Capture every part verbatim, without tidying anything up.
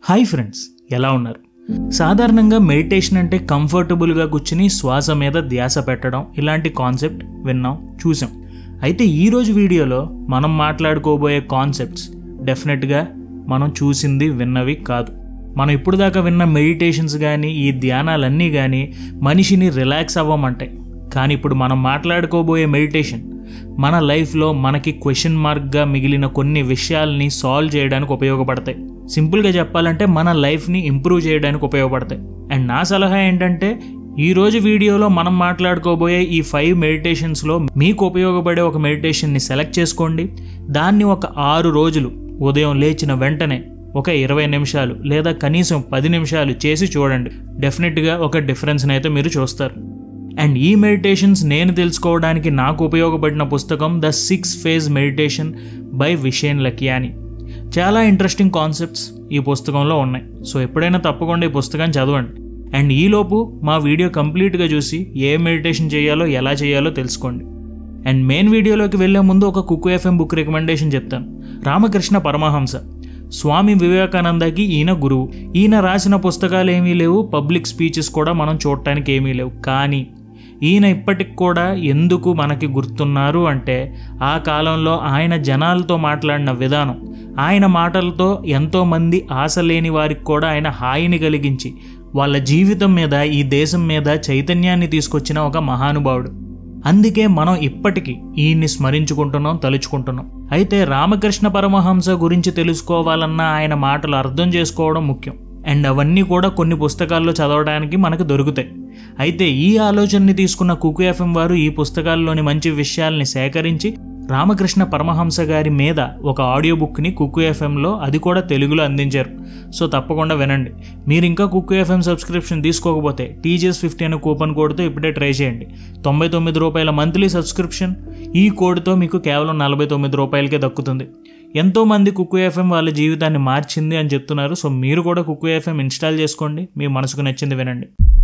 Hi friends, ఎలా ఉన్నారు? సాధారణంగా మెడిటేషన్ అంటే కంఫర్టబుల్గా కూర్చుని శ్వాస మీద ధ్యాస పెట్టడం, ఇలాంటి కాన్సెప్ట్ విన్నాం, చూసాం. అయితే ఈరోజు వీడియోలో మనం మాట్లాడుకోబోయే కాన్సెప్ట్స్ డెఫినెట్గా మనం చూసింది విన్నవి కాదు. మనం ఇప్పుడు దాకా విన్న మెడిటేషన్స్ కానీ ఈ ధ్యానాలన్నీ కానీ మనిషిని రిలాక్స్ అవ్వమంటాయి. కానీ ఇప్పుడు మనం మాట్లాడుకోబోయే మెడిటేషన్ మన లైఫ్లో మనకి క్వశ్చన్ మార్క్గా మిగిలిన కొన్ని విషయాల్ని సాల్వ్ చేయడానికి ఉపయోగపడతాయి. సింపుల్గా చెప్పాలంటే మన లైఫ్ని ఇంప్రూవ్ చేయడానికి ఉపయోగపడతాయి. అండ్ నా సలహా ఏంటంటే ఈరోజు వీడియోలో మనం మాట్లాడుకోబోయే ఈ ఫైవ్ మెడిటేషన్స్లో మీకు ఉపయోగపడే ఒక మెడిటేషన్ని సెలెక్ట్ చేసుకోండి. దాన్ని ఒక ఆరు రోజులు ఉదయం లేచిన వెంటనే ఒక ఇరవై నిమిషాలు లేదా కనీసం పది నిమిషాలు చేసి చూడండి. డెఫినెట్గా ఒక డిఫరెన్స్ని అయితే మీరు చూస్తారు. అండ్ ఈ మెడిటేషన్స్ నేను తెలుసుకోవడానికి నాకు ఉపయోగపడిన పుస్తకం the six phase meditation by Vishen Lakhiani. చాలా ఇంట్రెస్టింగ్ కాన్సెప్ట్స్ ఈ పుస్తకంలో ఉన్నాయి. సో ఎప్పుడైనా తప్పకుండా ఈ పుస్తకాన్ని చదవండి. అండ్ ఈలోపు మా వీడియో కంప్లీట్గా చూసి ఏ మెడిటేషన్ చేయాలో ఎలా చేయాలో తెలుసుకోండి. అండ్ మెయిన్ వీడియోలోకి వెళ్ళే ముందు ఒక కుక్కు ఎఫ్ఎం బుక్ రికమెండేషన్ చెప్తాను. రామకృష్ణ పరమహంస, స్వామి వివేకానందకి ఈయన గురువు. ఈయన రాసిన పుస్తకాలు ఏమీ లేవు, పబ్లిక్ స్పీచెస్ కూడా మనం చూడటానికి ఏమీ లేవు. కానీ ఈయన ఇప్పటికి కూడా ఎందుకు మనకి గుర్తున్నారు అంటే ఆ కాలంలో ఆయన జనాలతో మాట్లాడిన విధానం, ఆయన మాటలతో ఎంతోమంది ఆశ లేని వారికి కూడా ఆయన హాయిని కలిగించి వాళ్ళ జీవితం మీద ఈ దేశం మీద చైతన్యాన్ని తీసుకొచ్చిన ఒక మహానుభావుడు. అందుకే మనం ఇప్పటికీ ఈయన్ని స్మరించుకుంటున్నాం, తలుచుకుంటున్నాం. అయితే రామకృష్ణ పరమహంస గురించి తెలుసుకోవాలన్నా ఆయన మాటలు అర్థం చేసుకోవడం ముఖ్యం. అండ్ అవన్నీ కూడా కొన్ని పుస్తకాల్లో చదవడానికి మనకు దొరుకుతాయి. అయితే ఈ ఆలోచనని తీసుకున్న కుక్కు ఎఫ్ఎం వారు ఈ పుస్తకాల్లోని మంచి విషయాల్ని సేకరించి రామకృష్ణ పరమహంస గారి మీద ఒక ఆడియో బుక్ని కుక్కు ఎఫ్ఎంలో, అది కూడా తెలుగులో అందించారు. సో తప్పకుండా వినండి. మీరు ఇంకా కుక్కు ఎఫ్ఎం సబ్స్క్రిప్షన్ తీసుకోకపోతే టీజీఎస్ ఫిఫ్టీ అనే కూపన్ కోడ్తో ఇప్పుడే ట్రై చేయండి. తొంభై తొమ్మిది రూపాయల మంత్లీ సబ్స్క్రిప్షన్. ఈ కోడ్తో మీకు కేవలం నలభై తొమ్మిది రూపాయలకే దక్కుతుంది. ఎంతోమంది కుక్కు ఎఫ్ఎం వాళ్ళ జీవితాన్ని మార్చింది అని చెప్తున్నారు. సో మీరు కూడా కుక్కు ఎఫ్ఎం ఇన్స్టాల్ చేసుకోండి, మీ మనసుకు నచ్చింది వినండి.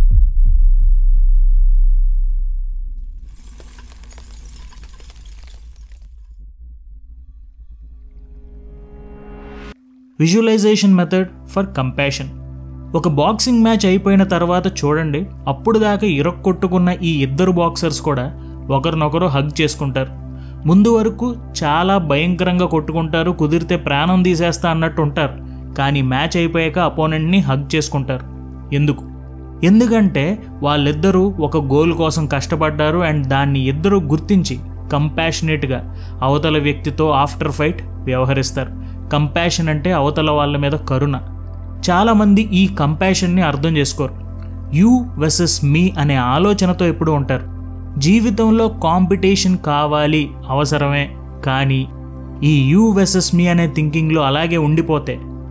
Visualisation method for compassion. ఒక బాక్సింగ్ మ్యాచ్ అయిపోయిన తర్వాత చూడండి, అప్పుడు దాకా ఇరక్కొట్టుకున్న ఈ ఇద్దరు బాక్సర్స్ కూడా ఒకరినొకరు హగ్ చేసుకుంటారు. ముందు వరకు చాలా భయంకరంగా కొట్టుకుంటారు, కుదిరితే ప్రాణం తీసేస్తా అన్నట్టు ఉంటారు. కానీ మ్యాచ్ అయిపోయాక అపోనెంట్ని హగ్ చేసుకుంటారు. ఎందుకు? ఎందుకంటే వాళ్ళిద్దరూ ఒక గోల్ కోసం కష్టపడ్డారు. అండ్ దాన్ని ఇద్దరు గుర్తించి కంపాషనేట్గా అవతల వ్యక్తితో ఆఫ్టర్ ఫైట్ వ్యవహరిస్తారు. కంపాషన్ అంటే అవతల వాళ్ళ మీద కరుణ. చాలామంది ఈ కంపాషన్ని అర్థం చేసుకోరు. యూ వర్సెస్ మీ అనే ఆలోచనతో ఎప్పుడు ఉంటారు. జీవితంలో కాంపిటీషన్ కావాలి, అవసరమే. కానీ ఈ యూ వర్సెస్ మీ అనే థింకింగ్లో అలాగే ఉండిపోతే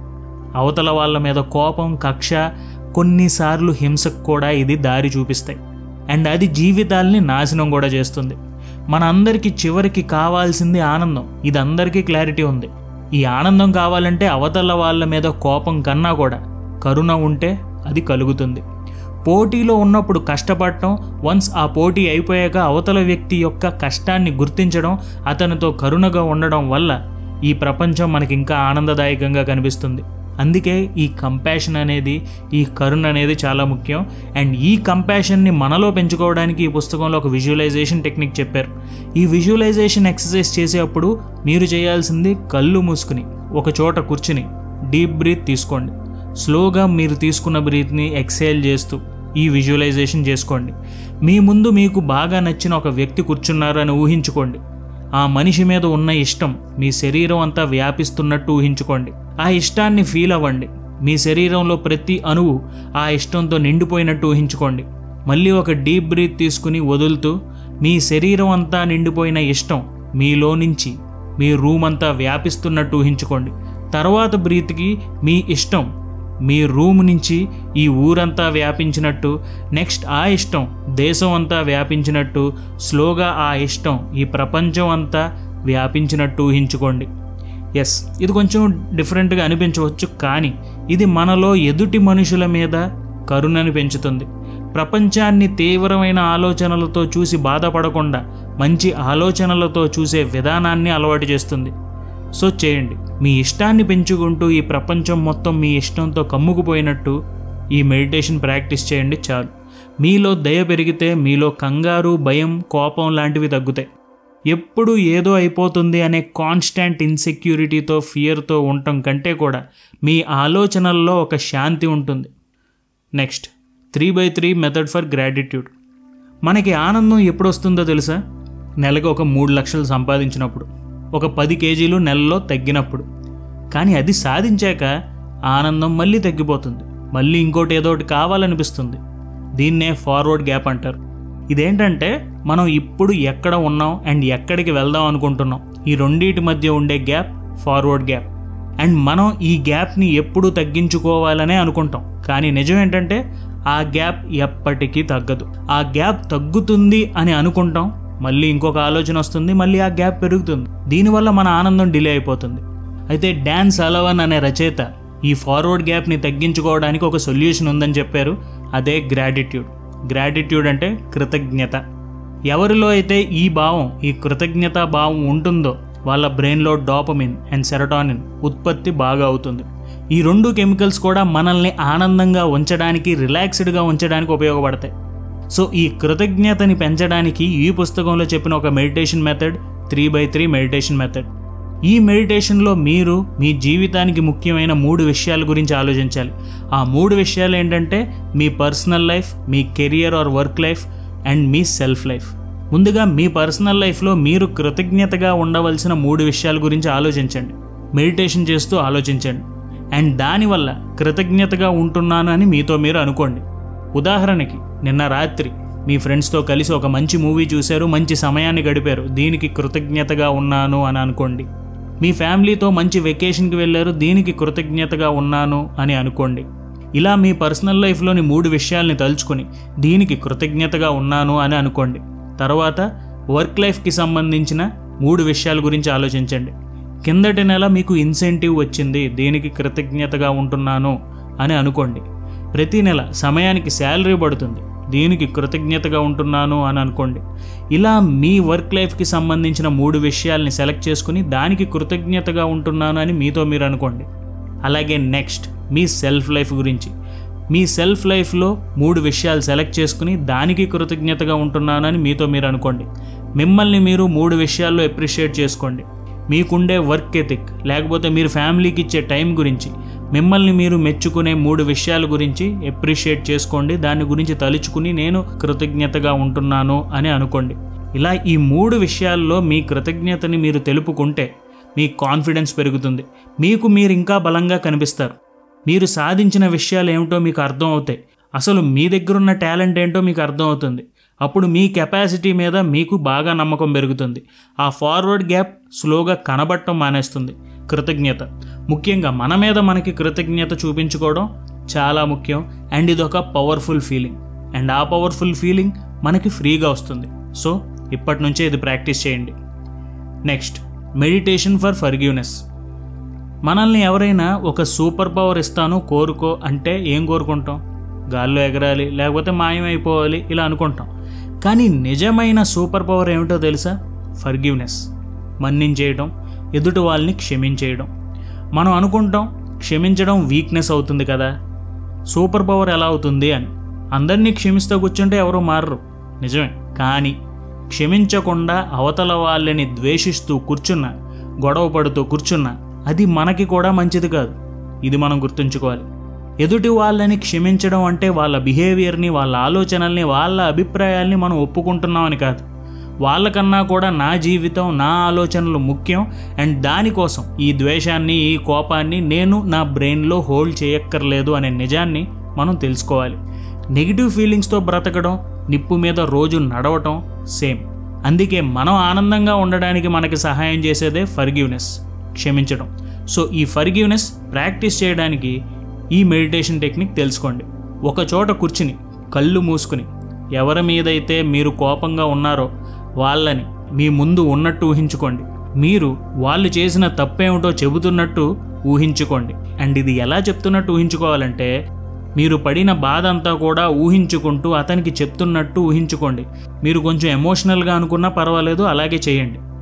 అవతల వాళ్ళ మీద కోపం, కక్ష, కొన్నిసార్లు హింసకు కూడా ఇది దారి చూపిస్తాయి. అండ్ అది జీవితాల్ని నాశనం కూడా చేస్తుంది. మన అందరికీ చివరికి కావాల్సింది ఆనందం. ఇది అందరికీ క్లారిటీ ఉంది. ఈ ఆనందం కావాలంటే అవతల వాళ్ళ మీద కోపం కన్నా కూడా కరుణ ఉంటే అది కలుగుతుంది. పోటీలో ఉన్నప్పుడు కష్టపడటం, వన్స్ ఆ పోటీ అయిపోయాక అవతల వ్యక్తి యొక్క కష్టాన్ని గుర్తించడం, అతనితో కరుణగా ఉండడం వల్ల ఈ ప్రపంచం మనకి ఇంకా ఆనందదాయకంగా కనిపిస్తుంది. అందుకే ఈ కంపాషన్ అనేది, ఈ కరుణ అనేది చాలా ముఖ్యం. అండ్ ఈ కంపాషన్ని మనలో పెంచుకోవడానికి ఈ పుస్తకంలో ఒక విజువలైజేషన్ టెక్నిక్ చెప్పారు. ఈ విజువలైజేషన్ ఎక్సర్సైజ్ చేసేటప్పుడు మీరు చేయాల్సింది కళ్ళు మూసుకుని ఒక చోట కూర్చుని డీప్ బ్రీత్ తీసుకోండి. స్లోగా మీరు తీసుకున్న బ్రీత్ని ఎక్సేల్ చేస్తూ ఈ విజువలైజేషన్ చేసుకోండి. మీ ముందు మీకు బాగా నచ్చిన ఒక వ్యక్తి కూర్చున్నారు అని ఊహించుకోండి. ఆ మనిషి మీద ఉన్న ఇష్టం మీ శరీరం అంతా వ్యాపిస్తున్నట్టు ఊహించుకోండి. ఆ ఇష్టాన్ని ఫీల్ అవ్వండి. మీ శరీరంలో ప్రతి అణువు ఆ ఇష్టంతో నిండిపోయినట్టు ఊహించుకోండి. మళ్ళీ ఒక డీప్ బ్రీత్ తీసుకుని వదులుతూ మీ శరీరం అంతా నిండిపోయిన ఇష్టం మీలో నుంచి మీ రూమ్ అంతా వ్యాపిస్తున్నట్టు ఊహించుకోండి. తర్వాత బ్రీత్కి మీ ఇష్టం మీ రూమ్ నుంచి ఈ ఊరంతా వ్యాపించినట్టు, నెక్స్ట్ ఆ ఇష్టం దేశం అంతా వ్యాపించినట్టు, స్లోగా ఆ ఇష్టం ఈ ప్రపంచం అంతా వ్యాపించినట్టు ఊహించుకోండి. ఎస్, ఇది కొంచెం డిఫరెంట్గా అనిపించవచ్చు, కానీ ఇది మనలో ఎదుటి మనుషుల మీద కరుణని పెంచుతుంది. ప్రపంచాన్ని తీవ్రమైన ఆలోచనలతో చూసి బాధపడకుండా మంచి ఆలోచనలతో చూసే విధానాన్ని అలవాటు చేస్తుంది. సో చేయండి. మీ ఇష్టాన్ని పెంచుకుంటూ ఈ ప్రపంచం మొత్తం మీ ఇష్టంతో కమ్ముకుపోయినట్టు ఈ మెడిటేషన్ ప్రాక్టీస్ చేయండి చాలు. మీలో దయ పెరిగితే మీలో కంగారు, భయం, కోపం లాంటివి తగ్గుతాయి. ఎప్పుడు ఏదో అయిపోతుంది అనే కాన్స్టాంట్ ఇన్సెక్యూరిటీతో, ఫియర్తో ఉండటం కంటే కూడా మీ ఆలోచనల్లో ఒక శాంతి ఉంటుంది. Next, three by three method for gratitude. మనకి ఆనందం ఎప్పుడు వస్తుందో తెలుసా? నెలకు ఒక మూడు లక్షలు సంపాదించినప్పుడు, ఒక పది కేజీలు నెలలో తగ్గినప్పుడు. కానీ అది సాధించాక ఆనందం మళ్ళీ తగ్గిపోతుంది, మళ్ళీ ఇంకోటి ఏదో ఒకటి కావాలనిపిస్తుంది. దీన్నే ఫార్వర్డ్ గ్యాప్ అంటారు. ఇదేంటంటే మనం ఇప్పుడు ఎక్కడ ఉన్నాం అండ్ ఎక్కడికి వెళ్దాం అనుకుంటున్నాం, ఈ రెండింటి మధ్య ఉండే గ్యాప్ ఫార్వర్డ్ గ్యాప్. అండ్ మనం ఈ గ్యాప్ని ఎప్పుడు తగ్గించుకోవాలనే అనుకుంటాం. కానీ నిజం ఏంటంటే ఆ గ్యాప్ ఎప్పటికీ తగ్గదు. ఆ గ్యాప్ తగ్గుతుంది అని అనుకుంటాం, మళ్ళీ ఇంకొక ఆలోచన వస్తుంది, మళ్ళీ ఆ గ్యాప్ పెరుగుతుంది. దీనివల్ల మన ఆనందం డిలే అయిపోతుంది. అయితే డాన్ సలవన్ అనే రచయిత ఈ ఫార్వర్డ్ గ్యాప్ని తగ్గించుకోవడానికి ఒక సొల్యూషన్ ఉందని చెప్పారు. అదే గ్రాటిట్యూడ్. గ్రాటిట్యూడ్ అంటే కృతజ్ఞత. ఎవరిలో అయితే ఈ భావం, ఈ కృతజ్ఞతా భావం ఉంటుందో వాళ్ళ బ్రెయిన్లో డోపమిన్ అండ్ సెరటోనిన్ ఉత్పత్తి బాగా అవుతుంది. ఈ రెండు కెమికల్స్ కూడా మనల్ని ఆనందంగా ఉంచడానికి, రిలాక్స్డ్గా ఉంచడానికి ఉపయోగపడతాయి. సో ఈ కృతజ్ఞతని పెంచడానికి ఈ పుస్తకంలో చెప్పిన ఒక meditation method three by three meditation method. ఈ మెడిటేషన్లో మీరు మీ జీవితానికి ముఖ్యమైన మూడు విషయాల గురించి ఆలోచించాలి. ఆ మూడు విషయాలు ఏంటంటే మీ పర్సనల్ లైఫ్, మీ career or work life and మీ సెల్ఫ్ లైఫ్. ముందుగా మీ పర్సనల్ లైఫ్లో మీరు కృతజ్ఞతగా ఉండవలసిన మూడు విషయాల గురించి ఆలోచించండి. మెడిటేషన్ చేస్తూ ఆలోచించండి. అండ్ దానివల్ల కృతజ్ఞతగా ఉంటున్నాను అని మీతో మీరు అనుకోండి. ఉదాహరణకి, నిన్న రాత్రి మీ ఫ్రెండ్స్తో కలిసి ఒక మంచి మూవీ చూశారు, మంచి సమయాన్ని గడిపారు, దీనికి కృతజ్ఞతగా ఉన్నాను అని అనుకోండి. మీ ఫ్యామిలీతో మంచి వెకేషన్కి వెళ్ళారు, దీనికి కృతజ్ఞతగా ఉన్నాను అని అనుకోండి. ఇలా మీ పర్సనల్ లైఫ్లోని మూడు విషయాల్ని తలుచుకొని దీనికి కృతజ్ఞతగా ఉన్నాను అని అనుకోండి. తర్వాత వర్క్ లైఫ్కి సంబంధించిన మూడు విషయాల గురించి ఆలోచించండి. కిందటి నెల మీకు ఇన్సెంటివ్ వచ్చింది, దీనికి కృతజ్ఞతగా ఉంటున్నాను అని అనుకోండి. ప్రతి నెల సమయానికి శాలరీ పడుతుంది, దీనికి కృతజ్ఞతగా ఉంటున్నాను అని అనుకోండి. ఇలా మీ వర్క్ లైఫ్కి సంబంధించిన మూడు విషయాల్ని సెలెక్ట్ చేసుకుని దానికి కృతజ్ఞతగా ఉంటున్నాను అని మీతో మీరు అనుకోండి. అలాగే నెక్స్ట్, మీ సెల్ఫ్ లైఫ్ గురించి. మీ సెల్ఫ్ లైఫ్లో మూడు విషయాలు సెలెక్ట్ చేసుకుని దానికి కృతజ్ఞతగా ఉంటున్నాను అని మీతో మీరు అనుకోండి. మిమ్మల్ని మీరు మూడు విషయాల్లో అప్రిషియేట్ చేసుకోండి. మీకుండే వర్క్ ఎథిక్, లేకపోతే మీరు ఫ్యామిలీకి ఇచ్చే టైం గురించి, మిమ్మల్ని మీరు మెచ్చుకునే మూడు విషయాల గురించి అప్రిషియేట్ చేసుకోండి. దాని గురించి తలుచుకుని నేను కృతజ్ఞతగా ఉంటున్నాను అని అనుకోండి. ఇలా ఈ మూడు విషయాల్లో మీ కృతజ్ఞతని మీరు తెలుపుకుంటే మీ కాన్ఫిడెన్స్ పెరుగుతుంది. మీకు మీరు ఇంకా బలంగా కనిపిస్తారు. మీరు సాధించిన విషయాలు ఏమిటో మీకు అర్థం అవుతాయి. అసలు మీ దగ్గర ఉన్న టాలెంట్ ఏంటో మీకు అర్థం అవుతుంది. అప్పుడు మీ కెపాసిటీ మీద మీకు బాగా నమ్మకం పెరుగుతుంది. ఆ ఫార్వర్డ్ గ్యాప్ స్లోగా కనబడటం మానేస్తుంది. కృతజ్ఞత, ముఖ్యంగా మన మీద మనకి కృతజ్ఞత చూపించుకోవడం చాలా ముఖ్యం. అండ్ ఇది ఒక పవర్ఫుల్ ఫీలింగ్. అండ్ ఆ పవర్ఫుల్ ఫీలింగ్ మనకి ఫ్రీగా వస్తుంది. సో ఇప్పటి నుంచే ఇది ప్రాక్టీస్ చేయండి. Next, meditation for forgiveness. మనల్ని ఎవరైనా ఒక సూపర్ పవర్ ఇస్తాను కోరుకో అంటే ఏం కోరుకుంటాం? గాల్లో ఎగరాలి, లేకపోతే మాయమైపోవాలి, ఇలా అనుకుంటాం. కానీ నిజమైన సూపర్ పవర్ ఏమిటో తెలుసా? ఫర్గివ్నెస్, మన్నించేయడం, ఎదుటి వాళ్ళని క్షమించేయడం. మనం అనుకుంటాం క్షమించడం వీక్నెస్ అవుతుంది కదా, సూపర్ పవర్ ఎలా అవుతుంది అని. అందరినీ క్షమిస్తూ కూర్చుంటే ఎవరూ మారరు, నిజమే. కానీ క్షమించకుండా అవతల వాళ్ళని ద్వేషిస్తూ కూర్చున్నా, గొడవ పడుతూ కూర్చున్నా అది మనకి కూడా మంచిది కాదు. ఇది మనం గుర్తుంచుకోవాలి. ఎదుటి వాళ్ళని క్షమించడం అంటే వాళ్ళ బిహేవియర్ని, వాళ్ళ ఆలోచనల్ని, వాళ్ళ అభిప్రాయాల్ని మనం ఒప్పుకుంటున్నామని కాదు. వాళ్ళకన్నా కూడా నా జీవితం, నా ఆలోచనలు ముఖ్యం. అండ్ దానికోసం ఈ ద్వేషాన్ని, ఈ కోపాన్ని నేను నా బ్రెయిన్లో హోల్డ్ చేయక్కర్లేదు అనే నిజాన్ని మనం తెలుసుకోవాలి. నెగిటివ్ ఫీలింగ్స్తో బ్రతకడం, నిప్పు మీద రోజు నడవటం సేమ్. అందుకే మనం ఆనందంగా ఉండడానికి మనకి సహాయం చేసేదే ఫర్గివ్నెస్, క్షమించడం. సో ఈ ఫర్గివ్నెస్ ప్రాక్టీస్ చేయడానికి ఈ మెడిటేషన్ టెక్నిక్ తెలుసుకోండి. ఒక చోట కూర్చుని కళ్ళు మూసుకుని ఎవరి మీదైతే మీరు కోపంగా ఉన్నారో వాళ్ళని మీ ముందు ఉన్నట్టు ఊహించుకోండి. మీరు వాళ్ళు చేసిన తప్పేమిటో చెబుతున్నట్టు ఊహించుకోండి. అండ్ ఇది ఎలా చెప్తున్నట్టు ఊహించుకోవాలంటే, మీరు పడిన బాధ అంతా కూడా ఊహించుకుంటూ అతనికి చెప్తున్నట్టు ఊహించుకోండి. మీరు కొంచెం ఎమోషనల్గా అనుకున్నా పర్వాలేదు, అలాగే చేయండి.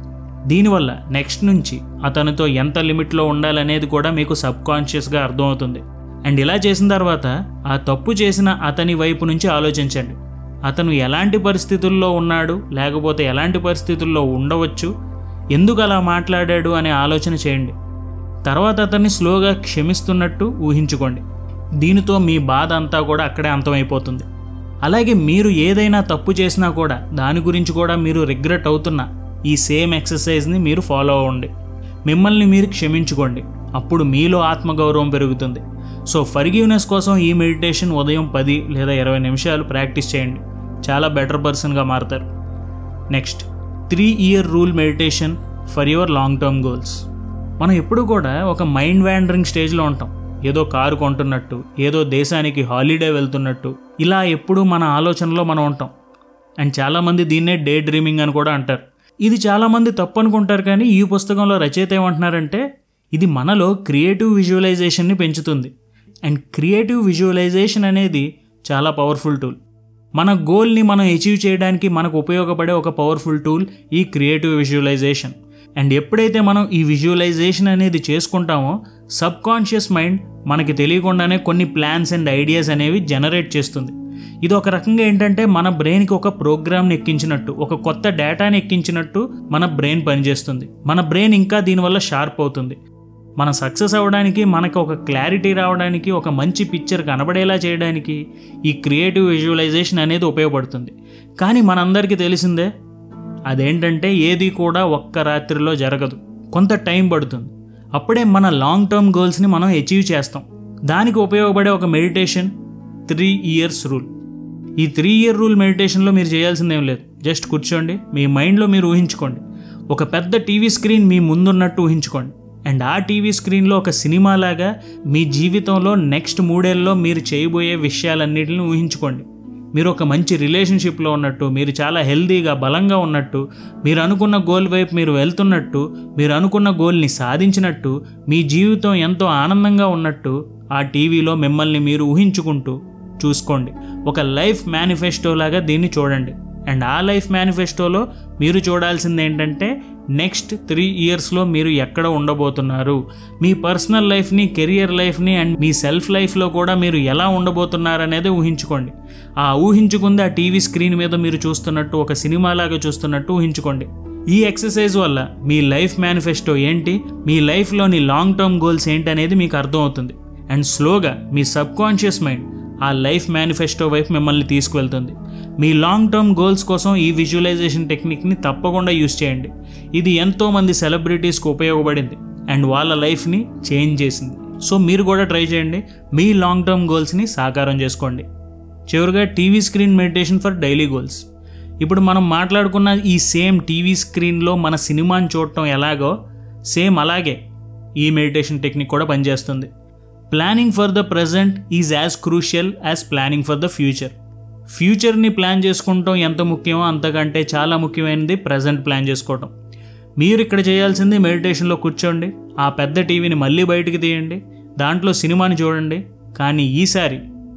దీనివల్ల నెక్స్ట్ నుంచి అతనితో ఎంత లిమిట్లో ఉండాలనేది కూడా మీకు సబ్కాన్షియస్గా అర్థమవుతుంది. అండ్ ఇలా చేసిన తర్వాత ఆ తప్పు చేసిన అతని వైపు నుంచి ఆలోచించండి. అతను ఎలాంటి పరిస్థితుల్లో ఉన్నాడు, లేకపోతే ఎలాంటి పరిస్థితుల్లో ఉండవచ్చు, ఎందుకు అలా మాట్లాడాడు అనే ఆలోచన చేయండి. తర్వాత అతన్ని స్లోగా క్షమిస్తున్నట్టు ఊహించుకోండి. దీనితో మీ బాధ అంతా కూడా అక్కడే అంతమైపోతుంది. అలాగే మీరు ఏదైనా తప్పు చేసినా కూడా దాని గురించి కూడా మీరు రిగ్రెట్ అవుతున్న ఈ సేమ్ ఎక్సర్సైజ్ని మీరు ఫాలో అవ్వండి. మిమ్మల్ని మీరు క్షమించుకోండి. అప్పుడు మీలో ఆత్మగౌరవం పెరుగుతుంది. సో ఫర్గివ్నెస్ కోసం ఈ మెడిటేషన్ ఉదయం పది లేదా ఇరవై నిమిషాలు ప్రాక్టీస్ చేయండి. చాలా బెటర్ పర్సన్గా మారుతారు. Next, three year rule meditation for your long term goals. మనం ఎప్పుడు కూడా ఒక మైండ్ వ్యాండరింగ్ స్టేజ్లో ఉంటాం. ఏదో కారు కొంటున్నట్టు, ఏదో దేశానికి హాలిడే వెళ్తున్నట్టు, ఇలా ఎప్పుడూ మన ఆలోచనలో మనం ఉంటాం. అండ్ చాలామంది దీన్నే డే డ్రీమింగ్ అని కూడా అంటారు. ఇది చాలామంది తప్పు అనుకుంటారు, కానీ ఈ పుస్తకంలో రచయిత ఏమంటున్నారంటే ఇది మనలో క్రియేటివ్ విజువలైజేషన్ని పెంచుతుంది. అండ్ క్రియేటివ్ విజువలైజేషన్ అనేది చాలా పవర్ఫుల్ టూల్. మన గోల్ని మనం అచీవ్ చేయడానికి మనకు ఉపయోగపడే ఒక పవర్ఫుల్ టూల్ ఈ క్రియేటివ్ విజువలైజేషన్. అండ్ ఎప్పుడైతే మనం ఈ విజువలైజేషన్ అనేది చేసుకుంటామో సబ్ కాన్షియస్ మైండ్ మనకి తెలియకుండానే కొన్ని ప్లాన్స్ అండ్ ఐడియాస్ అనేవి జనరేట్ చేస్తుంది. ఇది ఒక రకంగా ఏంటంటే మన బ్రెయిన్కి ఒక ప్రోగ్రామ్ని ఎక్కించినట్టు, ఒక కొత్త డేటాని ఎక్కించినట్టు మన బ్రెయిన్ పనిచేస్తుంది. మన బ్రెయిన్ ఇంకా దీనివల్ల షార్ప్ అవుతుంది. మనం సక్సెస్ అవ్వడానికి, మనకు ఒక క్లారిటీ రావడానికి, ఒక మంచి పిక్చర్ కనబడేలా చేయడానికి ఈ క్రియేటివ్ విజువలైజేషన్ అనేది ఉపయోగపడుతుంది. కానీ మనందరికీ తెలిసిందే అదేంటంటే ఏది కూడా ఒక్క రాత్రిలో జరగదు, కొంత టైం పడుతుంది. అప్పుడే మన లాంగ్ టర్మ్ గోల్స్ని మనం అచీవ్ చేస్తాం. దానికి ఉపయోగపడే ఒక మెడిటేషన్ త్రీ ఇయర్స్ రూల్. ఈ త్రీ ఇయర్ రూల్ మెడిటేషన్లో మీరు చేయాల్సిందేం లేదు. జస్ట్ కూర్చోండి, మీ మైండ్లో మీరు ఊహించుకోండి. ఒక పెద్ద టీవీ స్క్రీన్ మీ ముందున్నట్టు ఊహించుకోండి. అండ్ ఆ టీవీ స్క్రీన్లో ఒక సినిమా లాగా మీ జీవితంలో నెక్స్ట్ మూడేళ్ళలో మీరు చేయబోయే విషయాలన్నిటిని ఊహించుకోండి. మీరు ఒక మంచి రిలేషన్షిప్లో ఉన్నట్టు, మీరు చాలా హెల్దీగా బలంగా ఉన్నట్టు, మీరు అనుకున్న గోల్ వైపు మీరు వెళ్తున్నట్టు, మీరు అనుకున్న గోల్ని సాధించినట్టు, మీ జీవితం ఎంతో ఆనందంగా ఉన్నట్టు ఆ టీవీలో మిమ్మల్ని మీరు ఊహించుకుంటూ చూసుకోండి. ఒక లైఫ్ మేనిఫెస్టో లాగా దీన్ని చూడండి. అండ్ ఆ లైఫ్ మేనిఫెస్టోలో మీరు చూడాల్సింది ఏంటంటే నెక్స్ట్ త్రీ ఇయర్స్లో మీరు ఎక్కడ ఉండబోతున్నారు, మీ పర్సనల్ లైఫ్ని, కెరియర్ లైఫ్ని అండ్ మీ సెల్ఫ్ లైఫ్లో కూడా మీరు ఎలా ఉండబోతున్నారు అనేది ఊహించుకోండి. ఆ ఊహించుకుంది ఆ టీవీ స్క్రీన్ మీద మీరు చూస్తున్నట్టు, ఒక సినిమాలాగా చూస్తున్నట్టు ఊహించుకోండి. ఈ ఎక్సర్సైజ్ వల్ల మీ లైఫ్ మేనిఫెస్టో ఏంటి, మీ లైఫ్లోని లాంగ్ టర్మ్ గోల్స్ ఏంటి అనేది మీకు అర్థమవుతుంది. అండ్ స్లోగా మీ సబ్ కాన్షియస్ మైండ్ ఆ లైఫ్ మేనిఫెస్టో వైపు మిమ్మల్ని తీసుకువెళ్తుంది. మీ లాంగ్ టర్మ్ గోల్స్ కోసం ఈ విజువలైజేషన్ టెక్నిక్ని తప్పకుండా యూజ్ చేయండి. ఇది ఎంతోమంది సెలబ్రిటీస్కి ఉపయోగపడింది అండ్ వాళ్ళ లైఫ్ని చేంజ్ చేసింది. సో మీరు కూడా ట్రై చేయండి, మీ లాంగ్ టర్మ్ గోల్స్ని సాకారం చేసుకోండి. చివరిగా TV screen meditation for daily goals. ఇప్పుడు మనం మాట్లాడుకున్న ఈ సేమ్ టీవీ స్క్రీన్లో మన సినిమాని చూడటం ఎలాగో సేమ్ అలాగే ఈ మెడిటేషన్ టెక్నిక్ కూడా పనిచేస్తుంది. Planning for the present is as crucial as planning for the future. ఫ్యూచర్ని ప్లాన్ చేసుకోవటం ఎంత ముఖ్యమో అంతకంటే చాలా ముఖ్యమైనది ప్రజెంట్ ప్లాన్ చేసుకోవటం. మీరు ఇక్కడ చేయాల్సింది మెడిటేషన్లో కూర్చోండి, ఆ పెద్ద టీవీని మళ్ళీ బయటికి తీయండి, దాంట్లో సినిమాని చూడండి. కానీ ఈసారి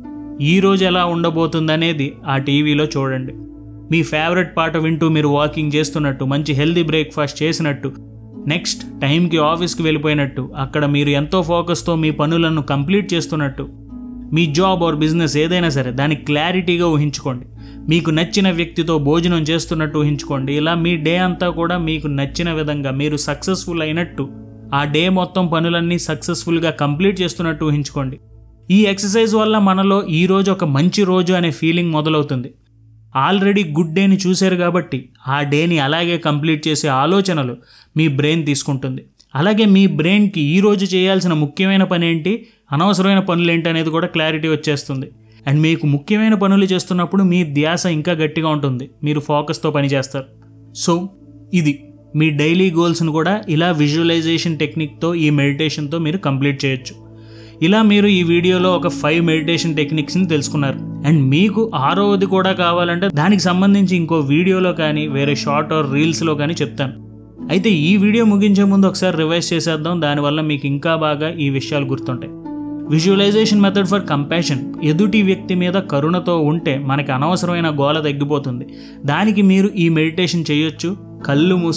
ఈరోజు ఎలా ఉండబోతుందనేది ఆ టీవీలో చూడండి. మీ ఫేవరెట్ పాట వింటూ మీరు వాకింగ్ చేస్తున్నట్టు, మంచి హెల్దీ బ్రేక్ఫాస్ట్ చేసినట్టు, నెక్స్ట్ టైంకి ఆఫీస్కి వెళ్ళిపోయినట్టు, అక్కడ మీరు ఎంతో ఫోకస్తో మీ పనులను కంప్లీట్ చేస్తున్నట్టు, మీ జాబ్ ఆర్ బిజినెస్ ఏదైనా సరే దాన్ని క్లారిటీగా ఊహించుకోండి. మీకు నచ్చిన వ్యక్తితో భోజనం చేస్తున్నట్టు ఊహించుకోండి. ఇలా మీ డే అంతా కూడా మీకు నచ్చిన విధంగా మీరు సక్సెస్ఫుల్ అయినట్టు, ఆ డే మొత్తం పనులన్నీ సక్సెస్ఫుల్గా కంప్లీట్ చేస్తున్నట్టు ఊహించుకోండి. ఈ ఎక్సర్సైజ్ వల్ల మనలో ఈరోజు ఒక మంచి రోజు అనే ఫీలింగ్ మొదలవుతుంది. ఆల్రెడీ గుడ్ డేని చూశారు కాబట్టి ఆ డేని అలాగే కంప్లీట్ చేసే ఆలోచనలు మీ బ్రెయిన్ తీసుకుంటుంది. అలాగే మీ బ్రెయిన్కి ఈరోజు చేయాల్సిన ముఖ్యమైన పని ఏంటి, అనవసరమైన పనులు ఏంటి అనేది కూడా క్లారిటీ వచ్చేస్తుంది. అండ్ మీకు ముఖ్యమైన పనులు చేస్తున్నప్పుడు మీ ధ్యాస ఇంకా గట్టిగా ఉంటుంది, మీరు ఫోకస్తో పనిచేస్తారు. సో ఇది మీ డైలీ గోల్స్ను కూడా ఇలా విజువలైజేషన్ టెక్నిక్తో, ఈ మెడిటేషన్తో మీరు కంప్లీట్ చేయొచ్చు. ఇలా మీరు ఈ వీడియోలో ఒక ఫైవ్ మెడిటేషన్ టెక్నిక్స్ని తెలుసుకున్నారు. అండ్ మీకు ఆరోది కూడా కావాలంటే దానికి సంబంధించి ఇంకో వీడియోలో కానీ వేరే షార్ట్ ఆర్ రీల్స్లో కానీ చెప్తాను. అయితే ఈ వీడియో ముగించే ముందు ఒకసారి రివైజ్ చేసేద్దాం, దానివల్ల మీకు ఇంకా బాగా ఈ విషయాలు గుర్తుంటాయి. Visualisation method for compassion. ఎదుటి వ్యక్తి మీద కరుణతో ఉంటే మనకి అనవసరమైన గోల తగ్గిపోతుంది. దానికి మీరు ఈ మెడిటేషన్ చేయొచ్చు కళ్ళు మూసుకుని.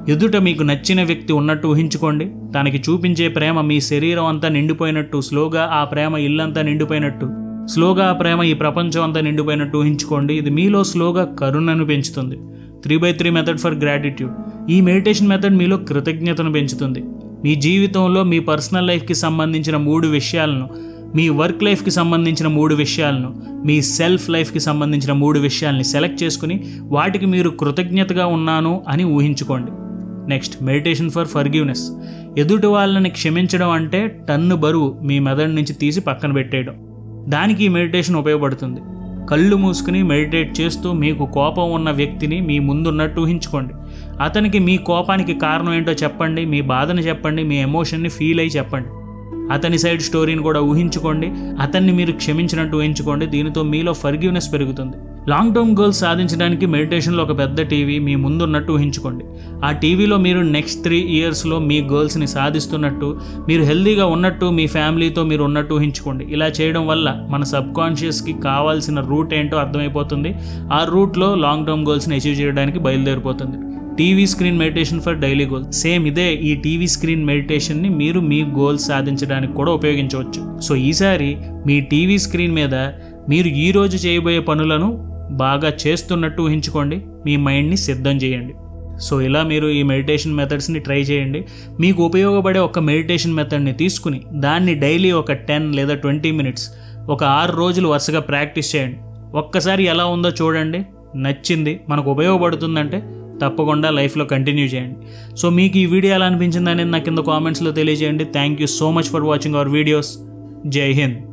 ఎదుట మీకు నచ్చిన వ్యక్తి ఉన్నట్టు ఊహించుకోండి. తనకి చూపించే ప్రేమ మీ శరీరం అంతా నిండిపోయినట్టు, స్లోగా ఆ ప్రేమ ఇల్లంతా నిండిపోయినట్టు, స్లోగా ఆ ప్రేమ ఈ ప్రపంచం అంతా నిండిపోయినట్టు ఊహించుకోండి. ఇది మీలో స్లోగా కరుణను పెంచుతుంది. Three by three method for gratitude. ఈ మెడిటేషన్ మెథడ్ మీలో కృతజ్ఞతను పెంచుతుంది. మీ జీవితంలో మీ పర్సనల్ లైఫ్కి సంబంధించిన మూడు విషయాలను, మీ వర్క్ లైఫ్కి సంబంధించిన మూడు విషయాలను, మీ సెల్ఫ్ లైఫ్కి సంబంధించిన మూడు విషయాల్ని సెలెక్ట్ చేసుకుని వాటికి మీరు కృతజ్ఞతగా ఉన్నాను అని ఊహించుకోండి. Next, meditation for forgiveness. ఎదుటి వాళ్ళని క్షమించడం అంటే టన్ను బరువు మీ మెదడు నుంచి తీసి పక్కన పెట్టేయడం. దానికి ఈ మెడిటేషన్ ఉపయోగపడుతుంది. కళ్ళు మూసుకుని మెడిటేట్ చేస్తూ మీకు కోపం ఉన్న వ్యక్తిని మీ ముందున్నట్టు ఊహించుకోండి. అతనికి మీ కోపానికి కారణం ఏంటో చెప్పండి, మీ బాధని చెప్పండి, మీ ఎమోషన్ని ఫీల్ అయ్యి చెప్పండి. అతని సైడ్ స్టోరీని కూడా ఊహించుకోండి. అతన్ని మీరు క్షమించినట్టు ఊహించుకోండి. దీనితో మీలో ఫర్గివ్నెస్ పెరుగుతుంది. లాంగ్ టర్మ్ గోల్స్ సాధించడానికి మెడిటేషన్లో ఒక పెద్ద టీవీ మీ ముందున్నట్టు ఊహించుకోండి. ఆ టీవీలో మీరు నెక్స్ట్ త్రీ ఇయర్స్లో మీ గోల్స్ని సాధిస్తున్నట్టు, మీరు హెల్దీగా ఉన్నట్టు, మీ ఫ్యామిలీతో మీరు ఉన్నట్టు ఊహించుకోండి. ఇలా చేయడం వల్ల మన సబ్ కాన్షియస్కి కావాల్సిన రూట్ ఏంటో అర్థమైపోతుంది. ఆ రూట్లో లాంగ్ టర్మ్ గోల్స్ని అచీవ్ చేయడానికి బయలుదేరిపోతుంది. TV screen meditation for daily goal. Same ఇదే, ఈ టీవీ స్క్రీన్ మెడిటేషన్ని మీరు మీ గోల్స్ సాధించడానికి కూడా ఉపయోగించవచ్చు. సో ఈసారి మీ టీవీ స్క్రీన్ మీద మీరు ఈరోజు చేయబోయే పనులను బాగా చేస్తున్నట్టు ఊహించుకోండి. మీ మైండ్ని సిద్ధం చేయండి. సో ఇలా మీరు ఈ మెడిటేషన్ మెథడ్స్ని ట్రై చేయండి. మీకు ఉపయోగపడే ఒక మెడిటేషన్ మెథడ్ని తీసుకుని దాన్ని డైలీ ఒక టెన్ లేదా ట్వంటీ మినిట్స్ ఒక ఆరు రోజులు వరుసగా ప్రాక్టీస్ చేయండి. ఒక్కసారి ఎలా ఉందో చూడండి. నచ్చింది, మనకు ఉపయోగపడుతుందంటే తప్పకుండా లైఫ్లో కంటిన్యూ చేయండి. సో మీకు ఈ వీడియో ఎలా అనిపించింది అనేది నాకు కింద కామెంట్స్లో తెలియజేయండి. Thank you so much for watching our videos. జై హింద్.